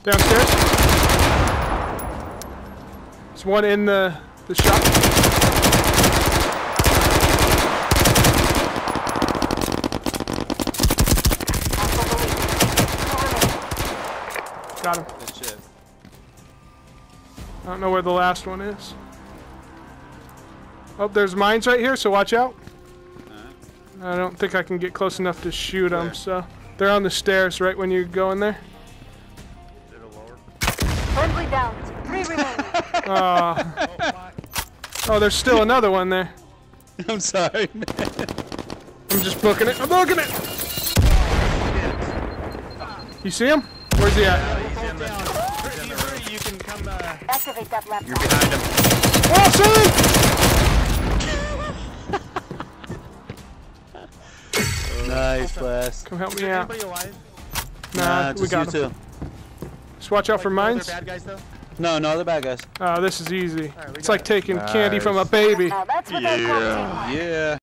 Downstairs. There's one in the shop. Got him. Good shit. I don't know where the last one is. Oh, there's mines right here, so watch out. I don't think I can get close enough to shoot them, so they're on the stairs right when you go in there. Friendly down. 3 remaining. Oh, there's still another one there. I'm sorry, man. I'm just booking it. I'm booking it. You see him? Where's he at? You can come. Activate that laptop. You're behind him. Oh, see! Nice, blast. Come help me out. Anybody alive? Nah, we got him. Just watch out for mines. Bad guys though? No, they're bad guys. Oh, this is easy. It's like taking candy from a baby. Now that's what they call teamwork. Yeah.